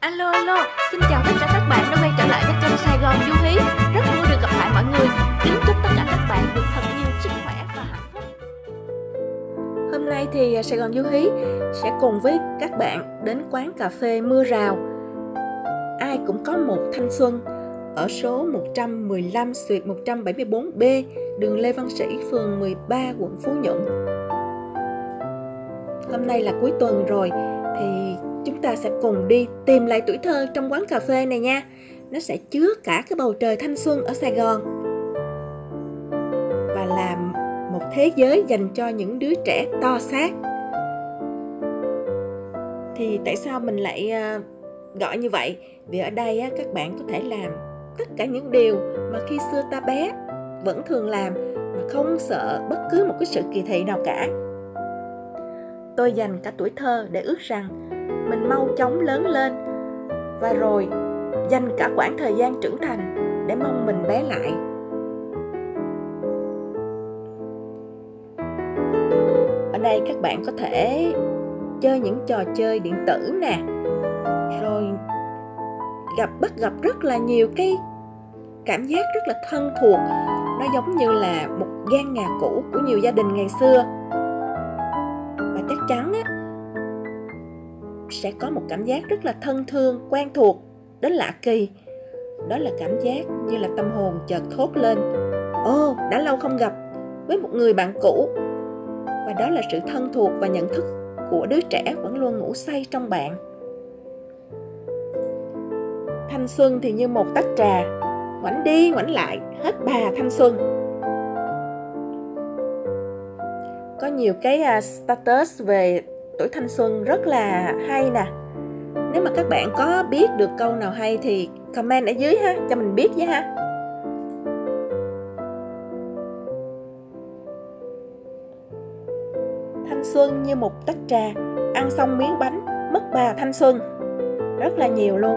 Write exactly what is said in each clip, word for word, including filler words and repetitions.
Alo alo, xin chào tất cả các bạn đã quay trở lại với kênh Sài Gòn Du Hí. Rất vui được gặp lại mọi người. Kính chúc tất cả các bạn được thật nhiều sức khỏe và hạnh phúc. Hôm nay thì Sài Gòn Du Hí sẽ cùng với các bạn đến quán cà phê Mưa Rào. Ai cũng có một thanh xuân ở số một trăm mười lăm xuyệt một trăm bảy mươi bốn B, đường Lê Văn Sĩ, phường mười ba, quận Phú Nhuận. Hôm nay là cuối tuần rồi thì chúng ta sẽ cùng đi tìm lại tuổi thơ trong quán cà phê này nha. Nó sẽ chứa cả cái bầu trời thanh xuân ở Sài Gòn và là một thế giới dành cho những đứa trẻ to xác. Thì tại sao mình lại gọi như vậy? Vì ở đây các bạn có thể làm tất cả những điều mà khi xưa ta bé vẫn thường làm mà không sợ bất cứ một cái sự kỳ thị nào cả. Tôi dành cả tuổi thơ để ước rằng mình mau chóng lớn lên, và rồi dành cả quãng thời gian trưởng thành để mong mình bé lại. Ở đây các bạn có thể chơi những trò chơi điện tử nè, rồi gặp bắt gặp rất là nhiều cái cảm giác rất là thân thuộc. Nó giống như là một gian nhà cũ của nhiều gia đình ngày xưa. Và chắc chắn á, sẽ có một cảm giác rất là thân thương, quen thuộc, đến lạ kỳ. Đó là cảm giác như là tâm hồn chợt thốt lên: Ồ, đã lâu không gặp với một người bạn cũ. Và đó là sự thân thuộc và nhận thức của đứa trẻ vẫn luôn ngủ say trong bạn. Thanh xuân thì như một tách trà, ngoảnh đi ngoảnh lại hết bà thanh xuân. Có nhiều cái status về tuổi thanh xuân rất là hay nè. Nếu mà các bạn có biết được câu nào hay thì comment ở dưới ha, cho mình biết với ha. Thanh xuân như một tách trà, ăn xong miếng bánh mất bà thanh xuân. Rất là nhiều luôn.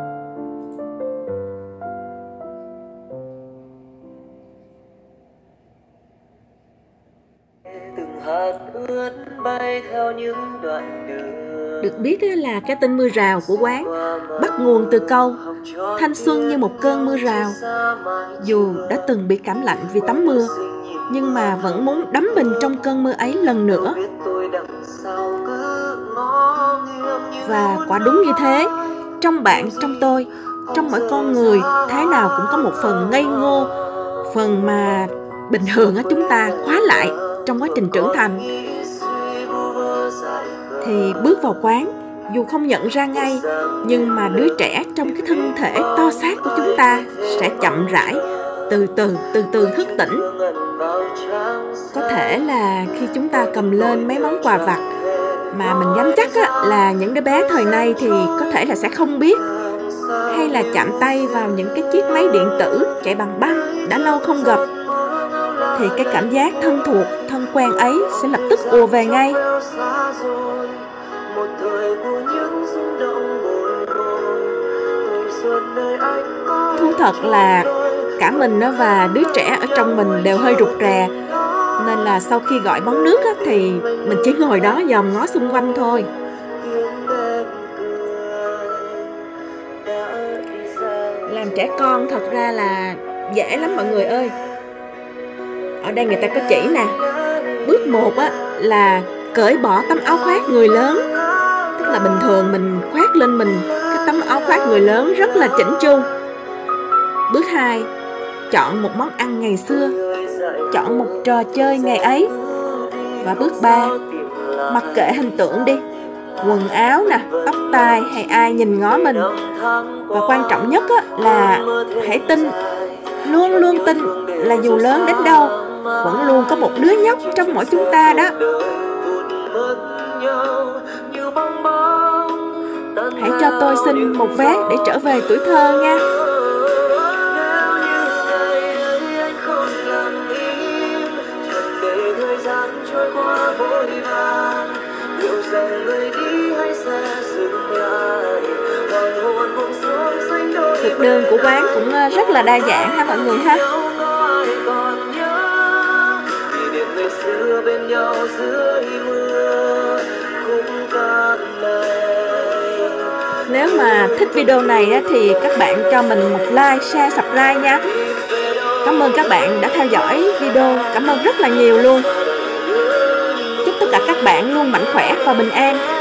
Ướt bay theo những đoạn đường. Được biết là cái tên Mưa Rào của quán bắt nguồn từ câu thanh xuân như một cơn mưa rào. Dù đã từng bị cảm lạnh vì tắm mưa, nhưng mà vẫn muốn đắm mình trong cơn mưa ấy lần nữa. Và quả đúng như thế, trong bạn, trong tôi, trong mỗi con người, thế nào cũng có một phần ngây ngô, phần mà bình thường chúng ta khóa lại trong quá trình trưởng thành. Thì bước vào quán, dù không nhận ra ngay, nhưng mà đứa trẻ trong cái thân thể to xác của chúng ta sẽ chậm rãi, từ từ, từ từ thức tỉnh. Có thể là khi chúng ta cầm lên mấy món quà vặt mà mình dám chắc á, là những đứa bé thời nay thì có thể là sẽ không biết, hay là chạm tay vào những cái chiếc máy điện tử chạy bằng băng đã lâu không gặp, thì cái cảm giác thân thuộc, thân quen ấy sẽ lập tức ùa về ngay. Thú thật là cả mình và đứa trẻ ở trong mình đều hơi rụt rè, nên là sau khi gọi món nước thì mình chỉ ngồi đó dòm ngó xung quanh thôi. Làm trẻ con thật ra là dễ lắm mọi người ơi. Ở đây người ta có chỉ nè. Bước một á, là cởi bỏ tấm áo khoác người lớn. Tức là bình thường mình khoác lên mình cái tấm áo khoác người lớn rất là chỉnh chu. Bước hai, chọn một món ăn ngày xưa, chọn một trò chơi ngày ấy. Và bước ba, mặc kệ hình tượng đi, quần áo nè, tóc tai hay ai nhìn ngó mình. Và quan trọng nhất á, là hãy tin, luôn luôn tin là dù lớn đến đâu vẫn luôn có một đứa nhóc trong mỗi chúng ta đó. Hãy cho tôi xin một vé để trở về tuổi thơ nha. Thực đơn của quán cũng rất là đa dạng ha mọi người ha. Nếu Nếu mà thích video này á, thì các bạn cho mình một like, share, subscribe nha. Cảm ơn các bạn đã theo dõi video. Cảm ơn rất là nhiều luôn. Chúc tất cả các bạn luôn mạnh khỏe và bình an.